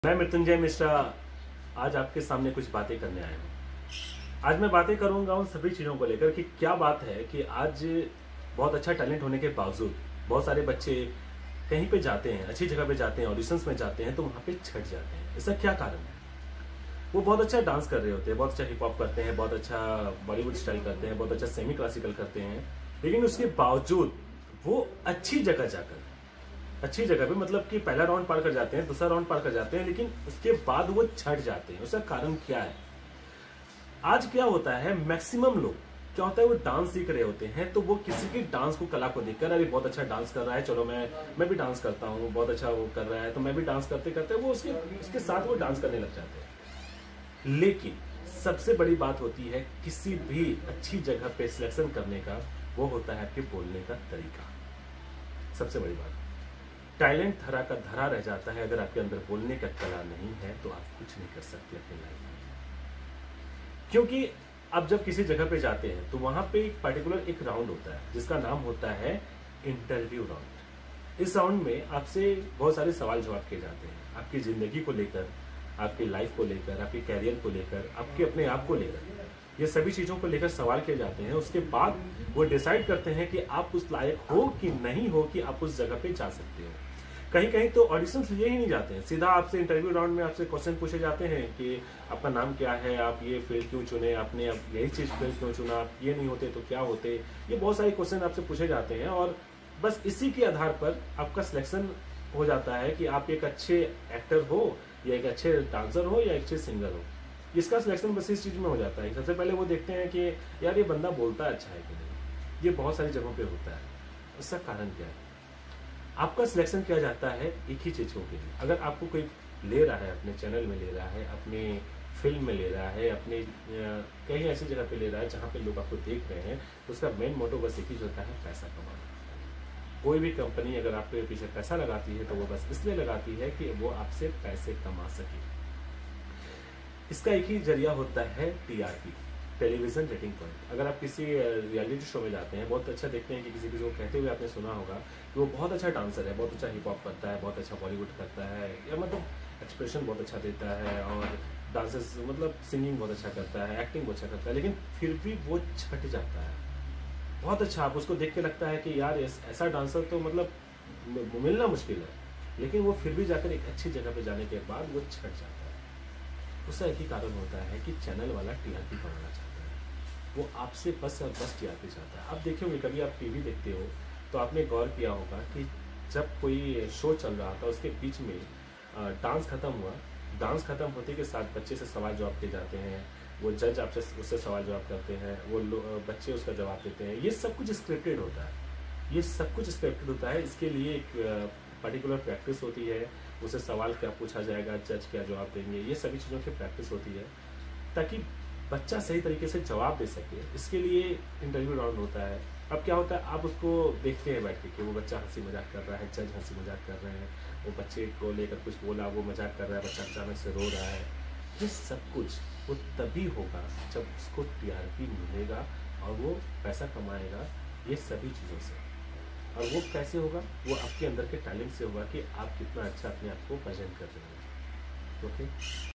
मैं मृत्युंजय मिश्रा आज आपके सामने कुछ बातें करने आया हूँ। आज मैं बातें करूंगा उन सभी चीज़ों को लेकर कि क्या बात है कि आज बहुत अच्छा टैलेंट होने के बावजूद बहुत सारे बच्चे कहीं पे जाते हैं, अच्छी जगह पे जाते हैं, ऑडिशंस में जाते हैं तो वहाँ पे छट जाते हैं। इसका क्या कारण है? वो बहुत अच्छा डांस कर रहे होते हैं, बहुत अच्छा हिप हॉप करते हैं, बहुत अच्छा बॉलीवुड स्टाइल करते हैं, बहुत अच्छा सेमी क्लासिकल करते हैं, लेकिन उसके बावजूद वो अच्छी जगह पे मतलब कि पहला राउंड पार कर जाते हैं, दूसरा राउंड पार कर जाते हैं, लेकिन उसके बाद वो छट जाते हैं। उसका कारण क्या है? आज क्या होता है, मैक्सिमम लोग क्या होता है, वो डांस सीख रहे होते हैं तो वो किसी की डांस को कला को देखकर अरे बहुत अच्छा डांस कर रहा है, चलो मैं भी डांस करता हूँ, बहुत अच्छा वो कर रहा है तो मैं भी डांस करते करते वो उसके साथ वो डांस करने लग जाते हैं। लेकिन सबसे बड़ी बात होती है किसी भी अच्छी जगह पे सिलेक्शन करने का, वो होता है आपके बोलने का तरीका। सबसे बड़ी बात, टैलेंट धरा का धरा रह जाता है। अगर आपके अंदर बोलने का कला नहीं है तो आप कुछ नहीं कर सकते अपनी लाइफ में। क्योंकि आप जब किसी जगह पे जाते हैं तो वहां पे एक पर्टिकुलर एक राउंड होता है जिसका नाम होता है इंटरव्यू राउंड। इस राउंड में आपसे बहुत सारे सवाल जवाब किए जाते हैं, आपकी जिंदगी को लेकर, आपकी लाइफ को लेकर, आपके कैरियर को लेकर, आपके अपने आप को लेकर, ये सभी चीजों को लेकर सवाल किए जाते हैं। उसके बाद वो डिसाइड करते हैं कि आप उस लायक हो कि नहीं हो कि आप उस जगह पे जा सकते हो। कहीं कहीं तो ऑडिशन लिए ही नहीं जाते हैं, सीधा आपसे इंटरव्यू राउंड में आपसे क्वेश्चन पूछे जाते हैं कि आपका नाम क्या है, आप ये फील्ड क्यों चुने, आपने यही चीज फील्ड क्यों चुना, आप ये नहीं होते तो क्या होते। ये बहुत सारे क्वेश्चन आपसे पूछे जाते हैं और बस इसी के आधार पर आपका सिलेक्शन हो जाता है कि आप एक अच्छे एक्टर हो या एक अच्छे डांसर हो या एक अच्छे सिंगर हो। इसका सिलेक्शन बस इस चीज में हो जाता है। सबसे पहले वो देखते हैं कि यार ये बंदा बोलता अच्छा है कि नहीं। ये बहुत सारी जगहों पे होता है। इसका कारण क्या है? आपका सिलेक्शन किया जाता है एक ही चीजों के लिए। अगर आपको कोई ले रहा है, अपने चैनल में ले रहा है, अपने फिल्म में ले रहा है, अपने कहीं ऐसी जगह पे ले रहा है जहां पे लोग आपको देख रहे हैं, तो उसका मेन मोटो बस एक ही होता है, पैसा कमाना। कोई भी कंपनी अगर आपके पीछे पैसा लगाती है तो वो बस इसलिए लगाती है कि वो आपसे पैसे कमा सके। इसका एक ही जरिया होता है टीआरपी, टेलीविजन रेटिंग पॉइंट। अगर आप किसी रियलिटी शो में जाते हैं, बहुत अच्छा देखते हैं कि किसी को कहते हुए आपने सुना होगा कि वो बहुत अच्छा डांसर है, बहुत अच्छा हिप हॉप करता है, बहुत अच्छा बॉलीवुड करता है, या मतलब एक्सप्रेशन बहुत अच्छा देता है और डांसेस मतलब सिंगिंग बहुत अच्छा करता है, एक्टिंग बहुत अच्छा करता है, लेकिन फिर भी वो छट जाता है। बहुत अच्छा, आप उसको देख के लगता है कि यार ऐसा डांसर तो मतलब मिलना मुश्किल है, लेकिन वो फिर भी जाकर एक अच्छी जगह पे जाने के बाद वो छट जाता है। उसका एक ही कारण होता है कि चैनल वाला टीआरपी कमाना चाहता है। वो आपसे बस और बस टीआरपी चाहता है। आप देखे होंगे, कभी आप टीवी देखते हो तो आपने गौर किया होगा कि जब कोई शो चल रहा था उसके बीच में डांस खत्म हुआ, डांस खत्म होते के साथ बच्चे से सवाल जवाब किए जाते हैं, वो जज आपसे उससे सवाल जवाब करते हैं, वो बच्चे उसका जवाब देते हैं। ये सब कुछ स्क्रिप्टेड होता है, ये सब कुछ स्क्रिप्टेड होता है। इसके लिए एक पर्टिकुलर प्रैक्टिस होती है, उसे सवाल क्या पूछा जाएगा, जज क्या जवाब देंगे, ये सभी चीज़ों की प्रैक्टिस होती है ताकि बच्चा सही तरीके से जवाब दे सके। इसके लिए इंटरव्यू राउंड होता है। अब क्या होता है, आप उसको देखते हैं बैठ के कि वो बच्चा हंसी मजाक कर रहा है, जज हंसी मजाक कर रहे हैं, वो बच्चे को लेकर कुछ बोला, वो मजाक कर रहा है, बच्चा अचानक से रो रहा है। ये सब कुछ वो तभी होगा जब उसको टीआरपी मिलेगा और वो पैसा कमाएगा ये सभी चीज़ों से। और वो कैसे होगा? वो आपके अंदर के टैलेंट से होगा कि आप कितना अच्छा अपने आप को प्रेजेंट कर रहे हो। ओके।